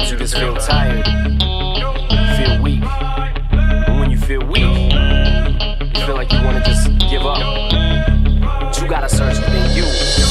Sometimes you just feel tired, feel weak. And when you feel weak, you feel like you wanna just give up. But you gotta search within you.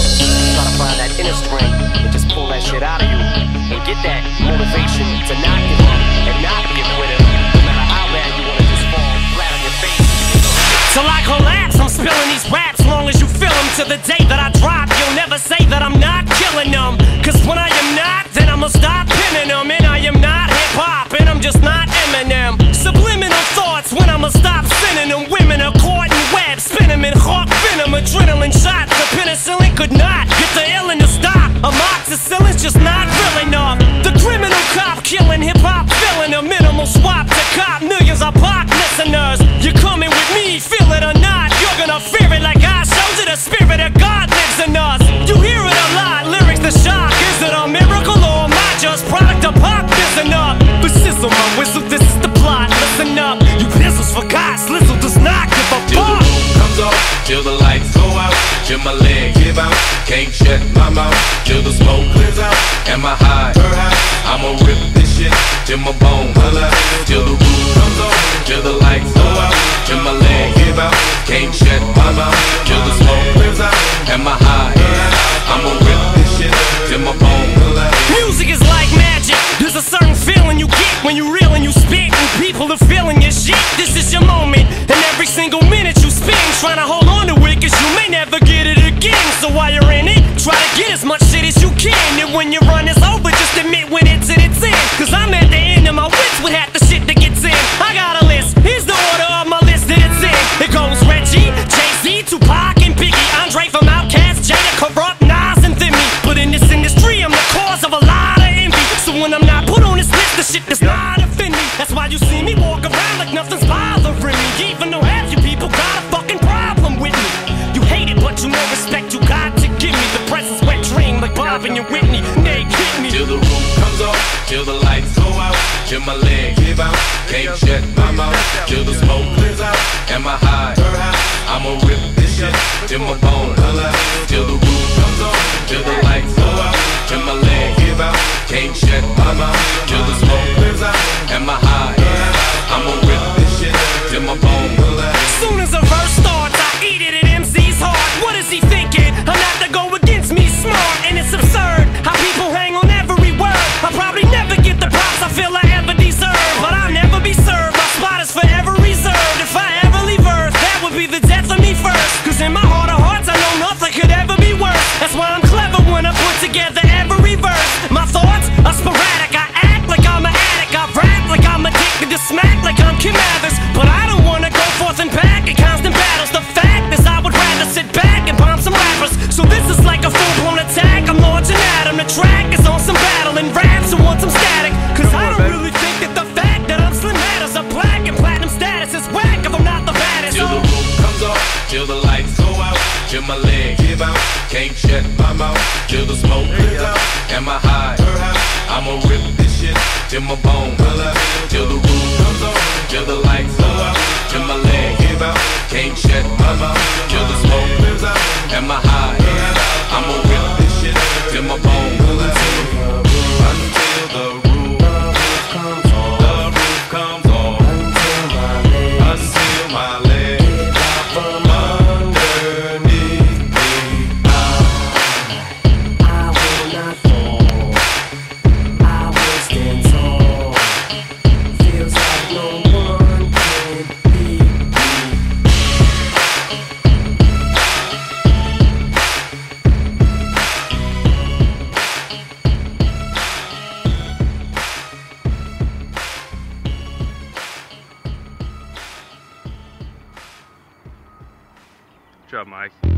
Try to find that inner strength and just pull that shit out of you. And get that motivation to not give up and not be a quitter. No matter how bad you wanna just fall flat on your face. Till I collapse, I'm spilling these raps. Long as you feel them, to the day that I drop, you'll never say that I'm not killing them. Cause when I am not, then I'ma stop pinning them. And I am not hip-hop, and I'm just not Eminem. Subliminal thoughts when I'ma stop sending them. Women are caught in webs, spin them in hawk venom. Adrenaline shots, the penicillin could not get the illin to stop. Amoxicillin's just not real enough. The criminal cop killing hip-hop, filling a minimal swap to cop millions of pop listeners. You're coming with me, feel it or not, you're gonna fear it like I showed you. The spirit of God lives in us. You hear it a lot, lyrics the shock. Is it a miracle or am I just product of pop? Listen up, but sizzle my whistle, this is the plot. Listen up, you pizzles forgot, Slizzle does not give a till fuck. the roof comes off, till the lights go out, till my legs give out, can't shut my mouth, till the smoke clears out, and my high, I'ma rip this shit till my bone holla, till the roof comes off, till the lights go out, till my legs give out, can't shut my mouth, till the smoke clears out, and my high, I'ma rip this shit till my bone holla. Music is like magic. There's a certain feeling you get when you reel and you spit, and people are feeling your shit. This is your moment, and every single minute you spend trying to hold on to it, cause you may never get it again. So while you're in it, try to get as much shit as you can. And when your run is over, just admit when it's in its end. Cause I'm at the end of my wits with half the shit that gets in. I got a list, here's the order of my list that it's in. It goes Reggie, Jay-Z, Tupac, and Biggie, Andre from Outkast, Jada, Corrupt, Nas, and Thimmy. But in this industry, I'm the cause of a lot of envy. So when I'm not put on this list, the shit does not offend me. That's why you see me walk around like nothing's bothering me. Even though half you people got a fucking problem with me. You hate it, but you know respect you got to give me. The presence wet dream like Bob and your Whitney. They hit me Till the roof comes off, till the lights go out, till my legs give out, can't shut my mouth, till the smoke clears out, and my high, I'ma rip this shit till my bone holla, till the roof comes off, till the lights go out, till my legs give out, can't shut my mouth, till the smoke clears out, and my high, I'ma rip this shit till my bone holla. Soon as a verse starts, I eat it at MC's heart. What is he thinking? I'm not to go against me, smart, and it's absurd how people hang on every word. I'll probably never get the props I feel I ever deserve, but I'll never be served. My spot is forever reserved. If I ever leave Earth, that would be the death of me first. Cause in my heart of hearts, I know nothing could ever be worse. That's why I'm clever when I put together every verse. My thoughts are sporadic. I act like I'm an addict. I rap like I'm addicted to smack like I'm Kim Mathers. But I don't wanna go forth and back in constant battles. The fact is I would rather sit back and bomb some rappers. So this is like a full-blown attack. I'm launching at 'em. The track is on some battle and raps who want some static. Cause I don't really think that the fact that I'm Slim matters. A black and platinum status is whack if I'm not the baddest. Till the roof comes off, till the lights go out, till my legs give out, can't shut my mouth, till the smoke clears out, and my high, I'ma rip this shit till my bone holla, till the roof comes off, till the lights go out, till my legs give out, can't shut my mouth, till the smoke clears out, and my high, I'ma rip this shit till my bone holla, until the roof comes off, the roof comes off, until my legs from underneath me. I will not fall, I will stand tall. Feels like no one can beat me. Good job, Mike.